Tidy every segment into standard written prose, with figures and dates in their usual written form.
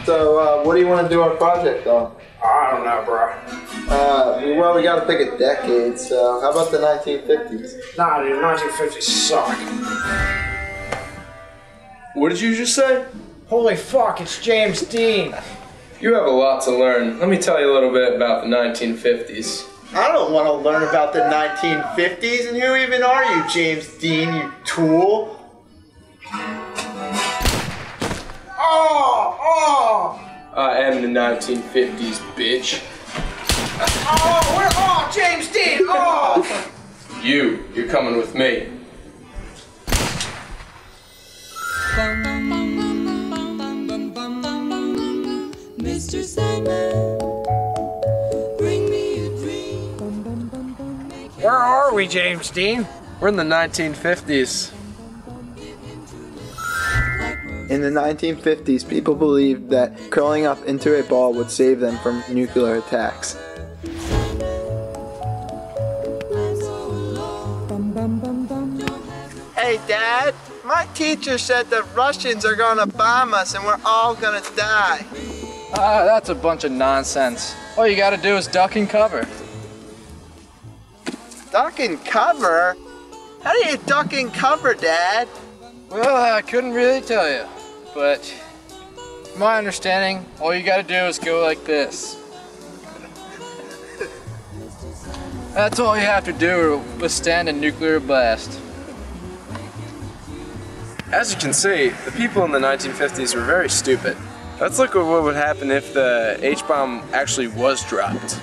So, what do you want to do our project on? I don't know, bro. Well, we got to pick a decade, so how about the 1950s? Nah, dude, 1950s suck. What did you just say? Holy fuck, it's James Dean. You have a lot to learn. Let me tell you a little bit about the 1950s. I don't want to learn about the 1950s, and who even are you, James Dean, you tool? Oh! I am the 1950s, bitch. Oh, James Dean! Oh! You're coming with me. Mr. Sandman, bring me a dream. Where are we, James Dean? We're in the 1950s. In the 1950s, people believed that curling up into a ball would save them from nuclear attacks. Hey, Dad, my teacher said the Russians are gonna bomb us and we're all gonna die. That's a bunch of nonsense. All you gotta do is duck and cover. Duck and cover? How do you duck and cover, Dad? Well, I couldn't really tell you, but from my understanding, all you gotta do is go like this. That's all you have to do to withstand a nuclear blast. As you can see, the people in the 1950s were very stupid. Let's look at what would happen if the H-bomb actually was dropped.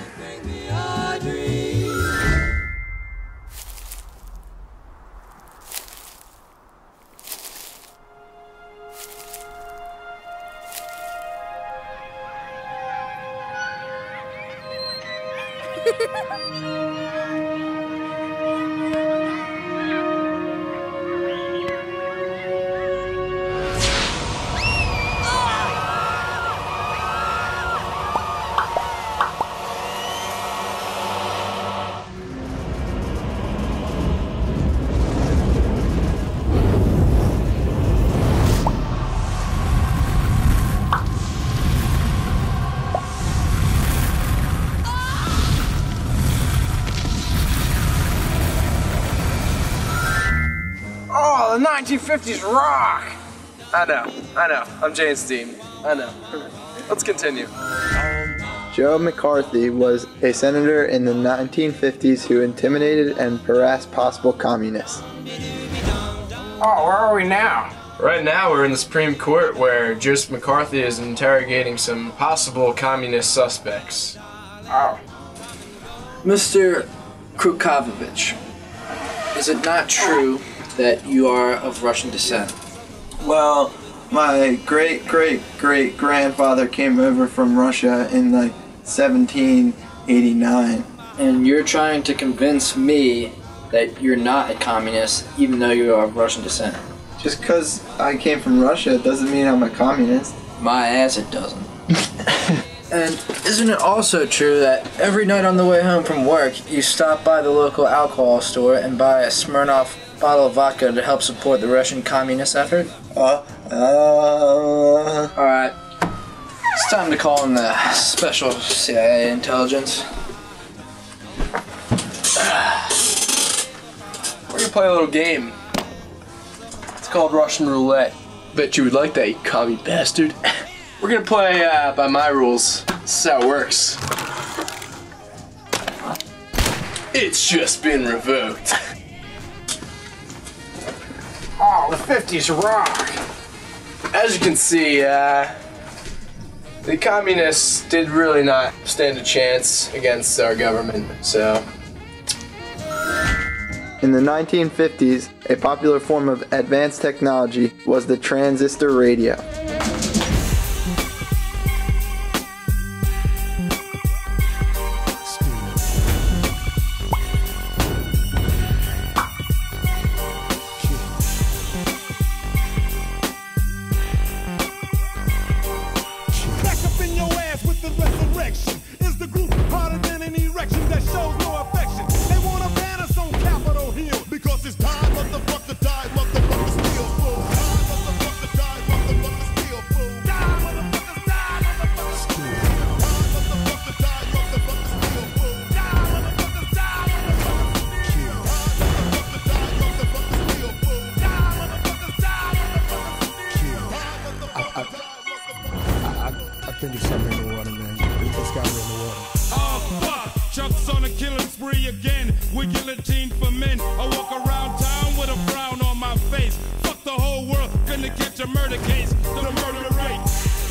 Oh, the 1950s rock! I know. I'm James Dean. I know. Let's continue. Joe McCarthy was a senator in the 1950s who intimidated and harassed possible communists. Oh, where are we now? Right now we're in the Supreme Court where Joseph McCarthy is interrogating some possible communist suspects. Oh. Mr. Krukovich, is it not true that you are of Russian descent? Well, my great-great-great-grandfather came over from Russia in like 1789. And you're trying to convince me that you're not a communist, even though you are of Russian descent? Just because I came from Russia doesn't mean I'm a communist. My ass, it doesn't. And isn't it also true that every night on the way home from work, you stop by the local alcohol store and buy a Smirnoff bottle of vodka to help support the Russian communist effort? Alright, it's time to call in the special CIA intelligence. We're gonna play a little game. It's called Russian roulette. Bet you would like that, you commie bastard. We're gonna play by my rules. This is how it works. It's just been revoked. Oh, the 50s rock! As you can see, the communists did really not stand a chance against our government, so. In the 1950s, a popular form of advanced technology was the transistor radio. Because it's time, motherfucker, die, motherfucker, steal. Time, motherfucker, die, motherfucker, steal. a murder case, the murder rate.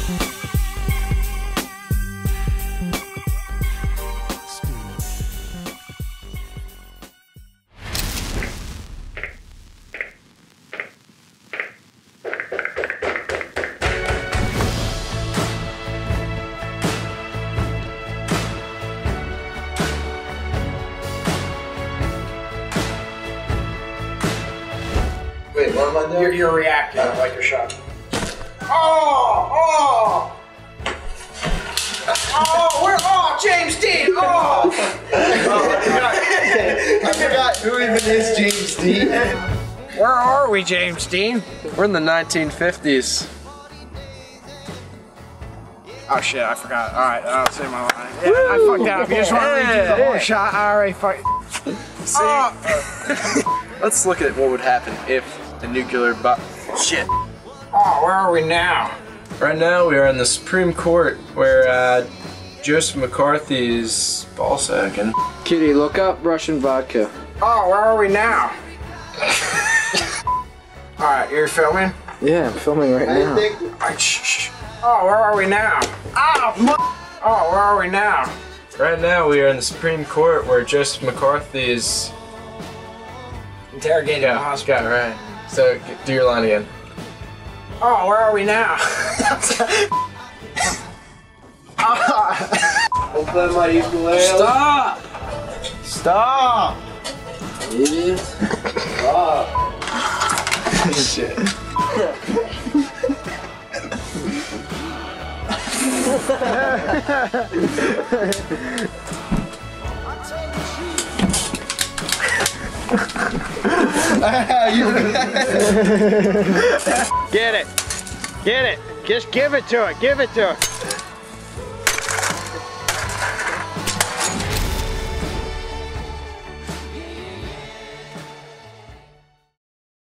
Wait, what am I doing? You're reacting like you're shot. Oh! James Dean! Oh! I forgot who even is James Dean. Where are we, James Dean? We're in the 1950s. Oh shit, I forgot. Alright, I'll say my line. Yeah, I fucked up. You just want to redo the whole shot? Alright, fuck. Let's look at what would happen if the nuclear shit. Oh, where are we now? Right now we are in the Supreme Court where Joseph McCarthy is ballsacking. Kitty, look up Russian vodka. Oh, where are we now? Alright, you're filming? Yeah, I'm filming right now. Alright, shh. Oh, where are we now? Oh, where are we now? Right now we are in the Supreme Court where Joseph McCarthy is Interrogated in the hospital. got it right. So do your line again. Oh, where are we now? Stop! Stop! Idiot. Shit. Get it. Get it. Just give it to it. Give it to it.